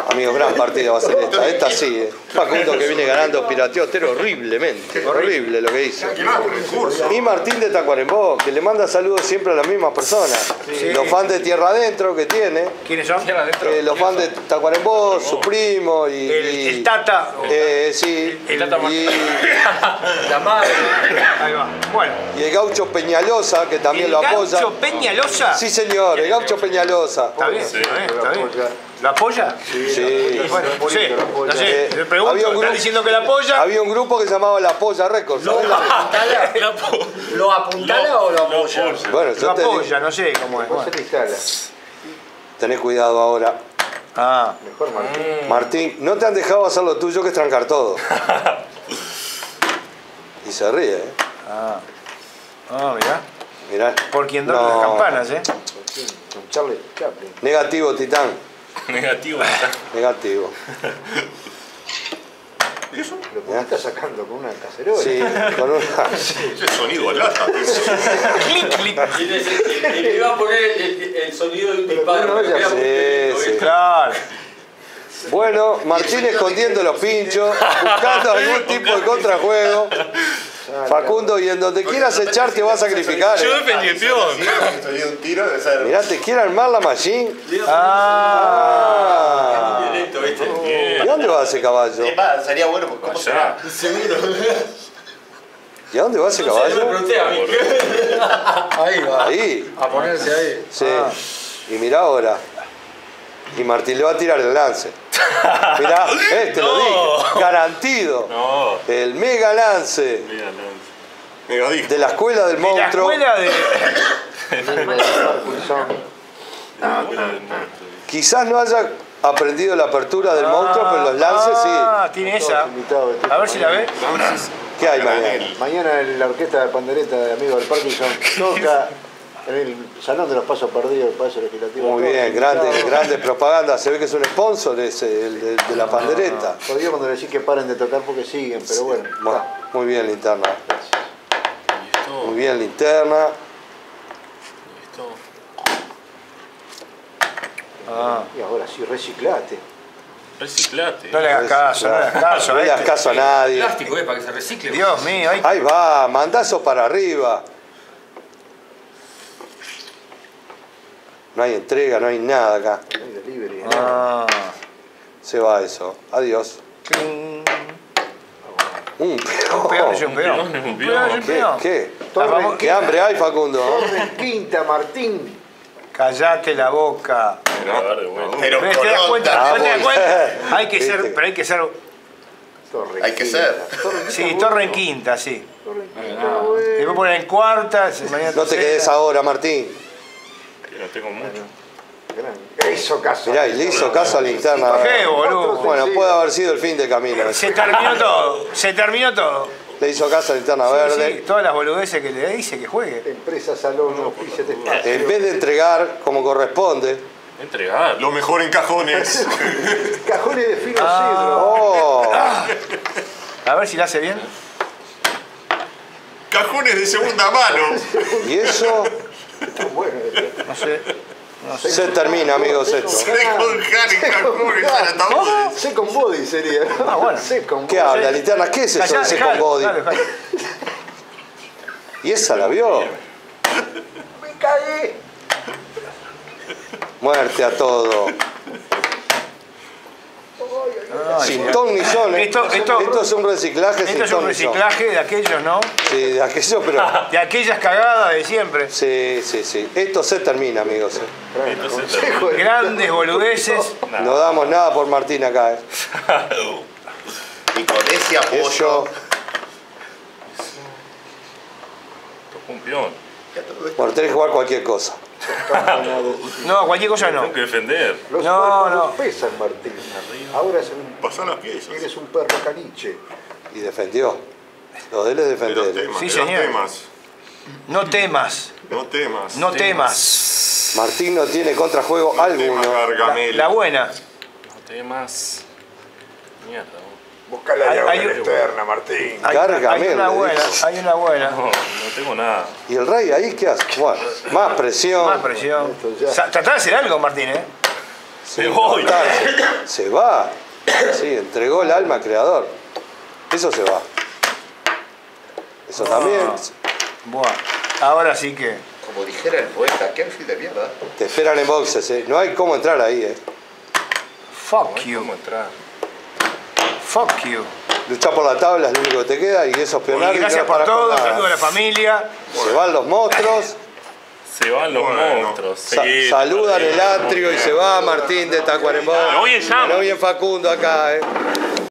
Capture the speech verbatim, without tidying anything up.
Amigos, gran partida va a ser esta. Esta sí, eh. Facundo que viene ganando pirateó Otero horriblemente. Horrible lo que hizo. Y Martín de Tacuarembó, que le manda saludos siempre a las mismas personas. Sí. Los fans de Tierra Adentro que tiene. ¿Quiénes son? Eh, los fans de Tacuarembó, su primo y... El, y, el Tata. Eh, sí. El, el Tata y, la madre. Ahí va. Bueno. Y el Gaucho Peñalosa, que también ¿El lo apoya. ¿El Gaucho Peñalosa? Sí, señor, el Gaucho Peñalosa. Está bien, sí, está bien, está bien. ¿Lo apoya? Sí. sí. Bueno, sí, no sé, le pregunto, había un grupo, ¿están diciendo que la apoya? Había un grupo que se llamaba La Polla Records. ¿Lo apuntala? ¿Lo apuntala o lo apoya? Bueno, yo lo te apoya, digo, no sé cómo es. Bueno. tenés cuidado ahora. Ah. Mejor Martín. Martín, no te han dejado hacer lo tuyo, que es trancar todo. Y se ríe, ¿eh? Ah. Ah, mirá. Mirá. Por quien duerme No. las campanas, ¿eh? Con Charlie Chaplin. Negativo, Titán. Negativo. Negativo. ¿Eso? Lo que está sacando con una cacerola. Sí, con una... Ese sonido a lata. Clic, clic. Y le iba a poner el, el sonido de un disparo. Sí, sí. Claro. Bueno, Martín escondiendo los pinchos, buscando algún tipo de contrajuego. Facundo, y en donde quieras echar te va a sacrificar. Yo ¿eh? defendí el peón. Estoy un tiro de ser. Mirá, te quiere armar la machine. Ah. Ah. Directo, ¿viste? ¿Y a dónde va ese caballo? Es más, sería bueno, porque ¿cómo será? Seguro. ¿Y a dónde va ese No sé, no me caballo? pregunté a mí. Ahí va. Ahí. A ponerse ahí. Sí. Y mirá ahora. Y Martín le va a tirar el lance. Mirá, este lo dije. Garantido. No. El mega lance Mira, no. Mega disco. de la escuela del De la monstruo. escuela de... Quizás no haya aprendido la apertura del monstruo, pero los lances sí. Ah, tiene esa. A ver si la ve. ¿Qué hay mañana? Mañana en la orquesta de pandereta de Amigos del Parkinson toca en el Salón de los Pasos Perdidos del Palacio Legislativo. Muy bien, grande, grande propaganda. Se ve que es un sponsor ese, el de, de la pandereta. Jodido cuando le decís que paren de tocar porque siguen, pero bueno. Bueno, está. muy bien, linterna. Y esto. Muy bien, linterna. Esto. Ah. Y ahora sí, reciclate. Reciclate. No le hagas caso, no le hagas caso. No le hagas este. caso a nadie. Plástico, ¿eh? Para que se recicle. Dios mío, hay... Ahí va, mandazo para arriba. No hay entrega, no hay nada acá. No hay delivery, ¿no? Ah. Se va eso. Adiós. Cling. Un Un peón. peón es un peón. Un peón es un Un peón es un ¿Qué? peón. ¿Qué? Torre, ¿Qué hambre hay, Facundo? Torre Quinta, Martín. Callate la boca. A ver, de vuelta. Pero ¿Ves? ¿Te das cuenta? Ah, ¿Te das muy cuenta? bien. Hay que ser, Viste. pero hay que ser... Torre Hay que Quinta. ser. Torre Quinta, Sí, bueno. torre en quinta, sí. Torre Quinta, bueno. Te voy a poner en cuarta. mañana No te tercera. quedes ahora, Martín. Que no tengo mucho. Le hizo caso. Mirá, y le hizo caso a linterna. Qué boludo. Bueno, puede haber sido el fin de camino. Se terminó todo. Se terminó todo. Le hizo caso a linterna Sí, verde. sí, todas las boludeces que le dice que juegue. Empresa Salón, oficio de espacio. En vez de entregar como corresponde. Entregar. Lo mejor en cajones. Cajones de fino Ah. cedro. ¡Oh! A ver si la hace bien. Cajones de segunda mano. Y eso Bueno, No sé. No sé. se termina, amigos, esto. Second hand en cajones al ataúd. Second body sería. Ah, bueno. Second ¿Qué body. habla, linterna? ¿Qué es eso de Callá, second dejalo, body? dejalo, dejalo. ¿Y esa la vio? Me caí. Muerte a todo. Ay, Sin mira. ton ni son. ¿eh? Esto- esto- Esto es un reciclaje sin Esto es un ton ni son. reciclaje de aquellos, ¿no? Sí, de aquello, pero... De aquellas cagadas de siempre. Sí, sí, sí. Esto se termina, amigos. ¿eh? Esto se Consejo de- Grandes boludeces. No damos nada por Martín acá. ¿eh? Y con ese apoyo. Eso... Tocó un peón. Bueno, tenés que jugar cualquier cosa. No, cualquier cosa no. Tengo que defender. Los No, cuerpos no. no pesan, Martín. Ahora es un, Pasá las piezas. eres un perro caniche. Y defendió. Lo de él es De los defender. temas. Sí, de los señor. temas. No temas. No temas. No temas. Martín no tiene contrajuego Temas, alguno. La, Gargamel. la buena. No temas. Mierda. vos. Busca la Hay- llave hay- externa, Martín. Hay, Gargamel, hay una le buena. dice. Hay una buena. No, no tengo nada. ¿Y el rey ahí qué hace? Bueno, más presión. Más presión. Esto ya. Sa- Tratá de hacer algo, Martín, ¿eh? Me voy. levantarse. Se va. Sí, entregó el alma al creador. Eso se va. Eso también. Buah. Ahora sí que. Como dijera el poeta, qué outfit de mierda. Te esperan en boxes, ¿eh? No hay cómo entrar ahí, ¿eh? Fuck you. ¿Cómo entrar? Fuck you. Luchar por la tabla es lo único que te queda y eso es Y peonar. gracias por todo, saludo a la familia. Se van los monstruos. Se van los Bueno. monstruos. Sa- Sí, saludan el atrio y se va Martín de Tacuarembó. Me voy en llama. No bien Facundo acá, ¿eh?